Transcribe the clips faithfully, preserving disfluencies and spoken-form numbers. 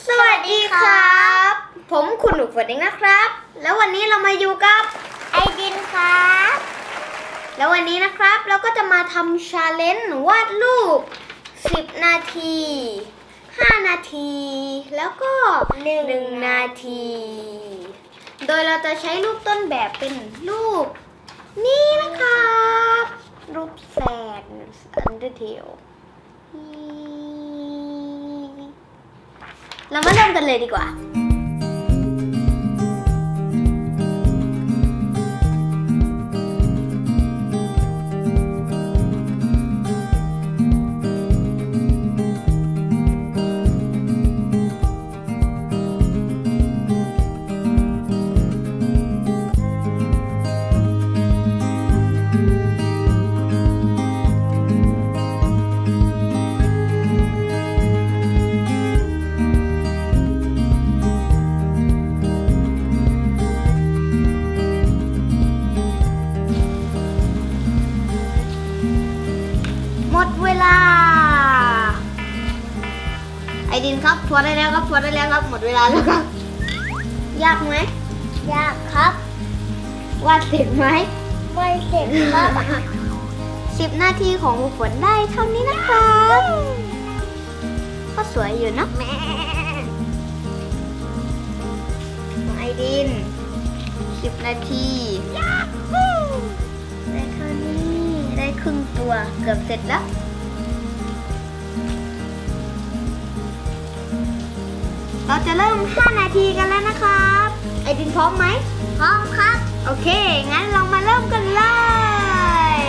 สวัสดีครับผมคุณหนูฝนเองนะครับแล้ววันนี้เรามาอยู่กับไอดินครับแล้ววันนี้นะครับเราก็จะมาทำชาเลนจ์วาดรูปสิบนาทีห้านาทีแล้วก็หนึ่งนาทีโดยเราจะใช้รูปต้นแบบเป็นรูปนี่นะครับรูปแสนอันเดอร์เทลเรามาเริ่มกันเลยดีกว่าหมดเวลาไอดินครับทวนได้แล้วครับทวนได้แล้วครับหมดเวลาแล้วครับยากไหมยากครับวาดเสร็จไหมไม่เสร็จครับสิบนาทีของฝนได้เท่านี้นะครับก็สวยอยู่นะแม่ไอดินสิบนาทีได้เท่านี้ได้ครึ่งตัวเกือบเสร็จแล้วเราจะเริ่มห้านาทีกันแล้วนะครับไอดินพร้อมไหมพร้อมครับโอเคงั้นเรามาเริ่มกันเลย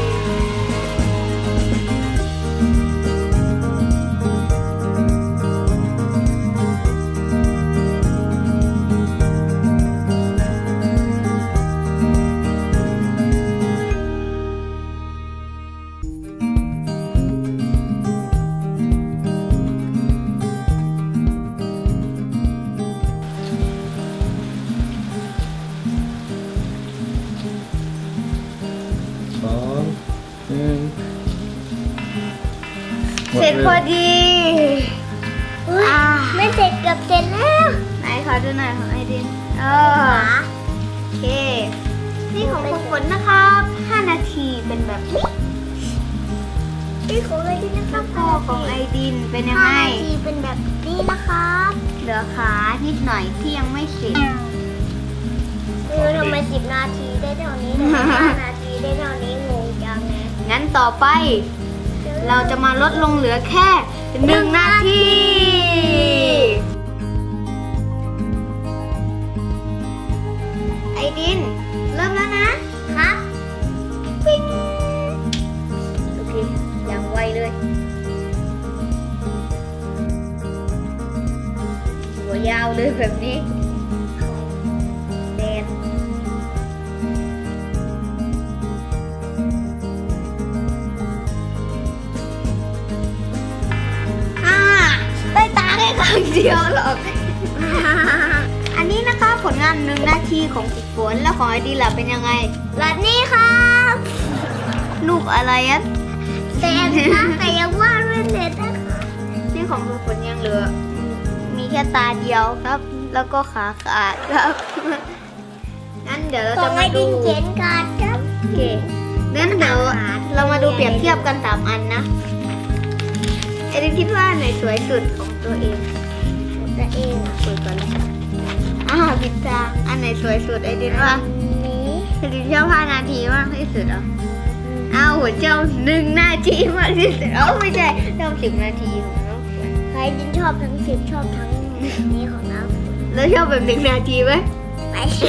เสร็จพอดีไม่เสร็จเกือบเสร็จแล้วไหนขอดูหน่อยของไอดินเออโอเคนี่ของคุณฝนนะครับห้านาทีเป็นแบบนี้นี่ของไอดินนะครับก็ของไอดินเป็นยังไงห้านาทีเป็นแบบนี้นะครับเหลือขานิดหน่อยที่ยังไม่เสร็จเออทำไมสิบนาทีได้เท่านี้แต่ห้านาทีได้เท่านี้งงจังนะงั้นต่อไปเราจะมาลดลงเหลือแค่หนึ่งนาทีไอดินเริ่มแล้วนะครับปิ๊งโอเคอย่างไวเลยหัวยาวเลยแบบนี้แดนครั้งเดียวหรอกอันนี้นะคะผลงานหนึ่งนาทีของฝึกฝนแล้วของไอดีล่ะเป็นยังไงและนี่ครับรูปอะไรอ่ะแต่แต่ยังวาดไม่เสร็จนะคะนี่ของฝึกฝนยังเหลือมีแค่ตาเดียวครับแล้วก็ขาขาดครับงั้นเดี๋ยวเราจะมาดูเขียนการครับโอเคงั้นเดี๋ยวเรามาดูเปรียบเทียบกันสามอันนะไอดินคิดว่าไหนสวยสุดของตัวเองตัวเองสวยกว่าเลยอ่าพิซซ่าอันไหนสวยสุดไอดินว่านี้ไอดินชอบห้านาทีมากที่สุดเหรออ้าวหัวเจ้าหนึ่งนาทีมากที่สุดเอ้าไม่ใช่ชอบสิบนาทีของน้องฝนใครดินชอบทั้งสิบชอบทั้งนี้ของน้องฝนแล้วชอบแบบหนึ่งนาทีไหมไม่ใช่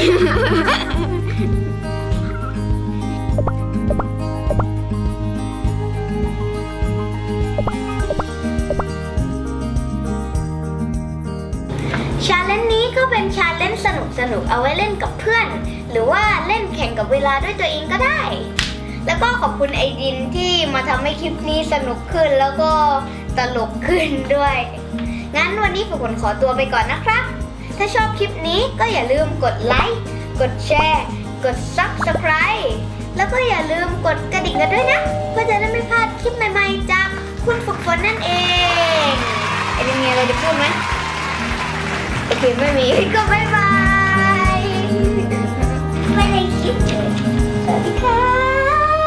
ชาเลนจ์นี้ก็เป็นชาเลนจ์สนุกสนุกเอาไว้เล่นกับเพื่อนหรือว่าเล่นแข่งกับเวลาด้วยตัวเองก็ได้แล้วก็ขอบคุณไอดินที่มาทำให้คลิปนี้สนุกขึ้นแล้วก็ตลกขึ้นด้วยงั้นวันนี้ฝนขอตัวไปก่อนนะครับ ถ้าชอบคลิปนี้ก็อย่าลืมกดไลค์กดแชร์กด ซับสไครบ์ แล้วก็อย่าลืมกดกระดิ่งกันด้วยนะเพื่อจะได้ไม่พลาดคลิปใหม่ๆจากคุณฝึกฝนนั่นเองไอเดียมีอะไรจะพูดไหมเคไม่มีก็บ๊ายบายไม่ได้คิดเลยสวัสดีครับ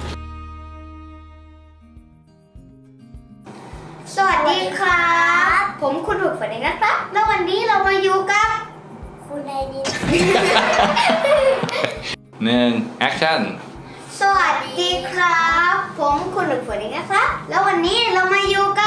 สวัสดีครับผมคุณหลุดฝันเองนะครับแล้ววันนี้เรามาอยู่กับคุณไอดินหนึ่งแอคชั่นสวัสดีครับผมคุณหลุดฝันเองนะครับแล้ววันนี้เรามาอยู่กับ